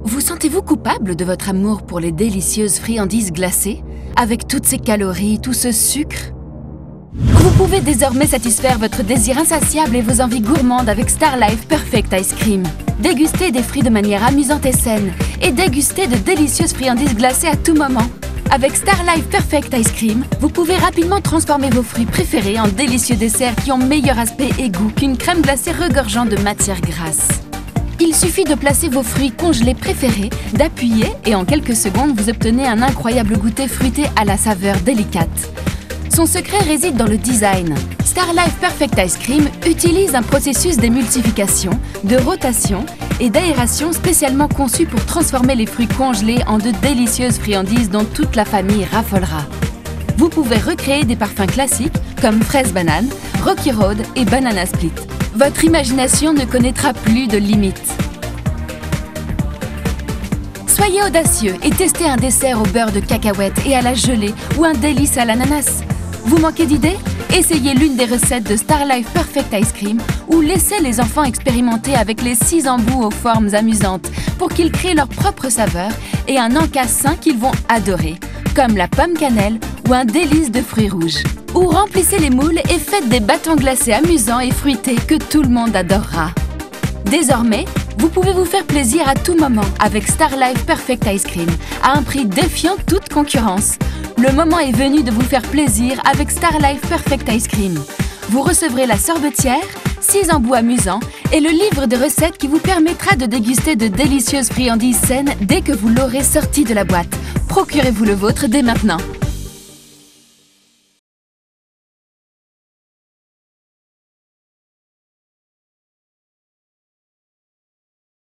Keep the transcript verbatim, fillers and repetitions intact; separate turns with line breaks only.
Vous sentez-vous coupable de votre amour pour les délicieuses friandises glacées, avec toutes ces calories, tout ce sucre? Vous pouvez désormais satisfaire votre désir insatiable et vos envies gourmandes avec Star Life Perfect Ice Cream. Dégustez des fruits de manière amusante et saine et dégustez de délicieuses friandises glacées à tout moment. Avec Star Life Perfect Ice Cream, vous pouvez rapidement transformer vos fruits préférés en délicieux desserts qui ont meilleur aspect et goût qu'une crème glacée regorgeant de matière grasse. Il suffit de placer vos fruits congelés préférés, d'appuyer et en quelques secondes, vous obtenez un incroyable goûter fruité à la saveur délicate. Son secret réside dans le design. Star Life Perfect Ice Cream utilise un processus d'émulsification, de rotation et d'aération spécialement conçu pour transformer les fruits congelés en de délicieuses friandises dont toute la famille raffolera. Vous pouvez recréer des parfums classiques comme fraise banane, Rocky Road et banana split. Votre imagination ne connaîtra plus de limites. Soyez audacieux et testez un dessert au beurre de cacahuète et à la gelée ou un délice à l'ananas. Vous manquez d'idées? Essayez l'une des recettes de Star Life Perfect Ice Cream ou laissez les enfants expérimenter avec les six embouts aux formes amusantes pour qu'ils créent leur propre saveur et un encas sain qu'ils vont adorer, comme la pomme cannelle ou un délice de fruits rouges. Ou remplissez les moules et faites des bâtons glacés amusants et fruités que tout le monde adorera. Désormais, vous pouvez vous faire plaisir à tout moment avec Star Life Perfect Ice Cream à un prix défiant toute concurrence. Le moment est venu de vous faire plaisir avec Star Life Perfect Ice Cream. Vous recevrez la sorbetière, six embouts amusants et le livre de recettes qui vous permettra de déguster de délicieuses friandises saines dès que vous l'aurez sorti de la boîte. Procurez-vous le vôtre dès maintenant.